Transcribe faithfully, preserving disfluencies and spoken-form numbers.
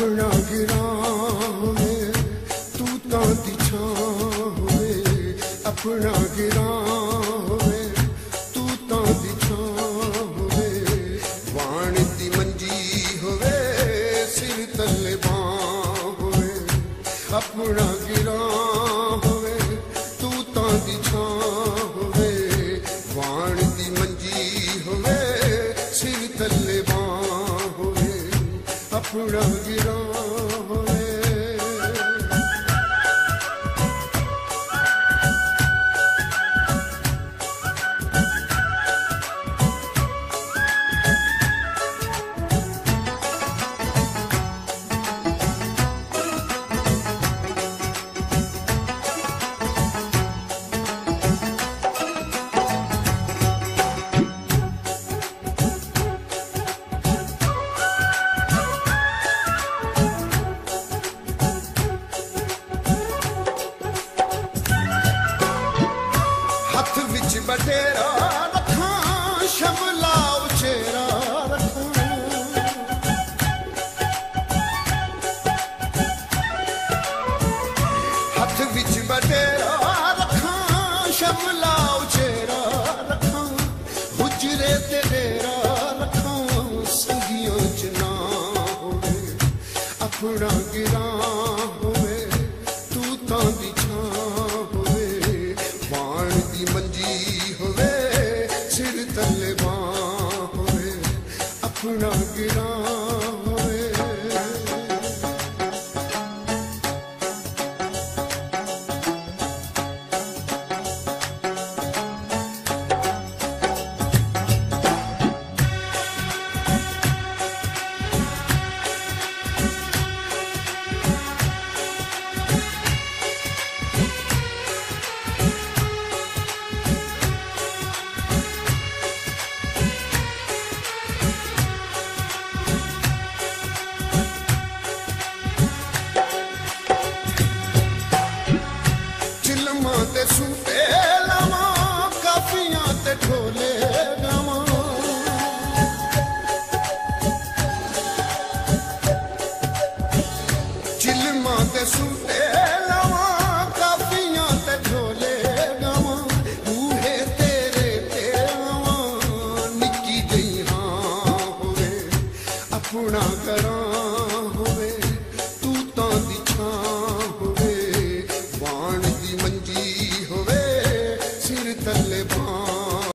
अपना गिरावे तू तां दी छावे, अपना गिरावे तू तां दी छावे, वाण दी मंजी होवे सिर तले बां होवे, अपना गिरावे तू तां दी छावे, वाण दी मंजी होवे सिर तले बां होवे, अपना गिरावे। हथ विच बटेरा रखां शमला उचेरा रखां, हथ विच बटेरा रखां शमला उचेरा रखां, हुजरे ते डेरा रखां संगियों च ना होवे, अपना गिरा होवे तू तां दी छां होवे, वाण दी मंजी होवे सिर तले बां होवे, अपना गिरा होवे। ते सूटे लावां काफियां ते ढोले गावां, चिलमां ते सूटे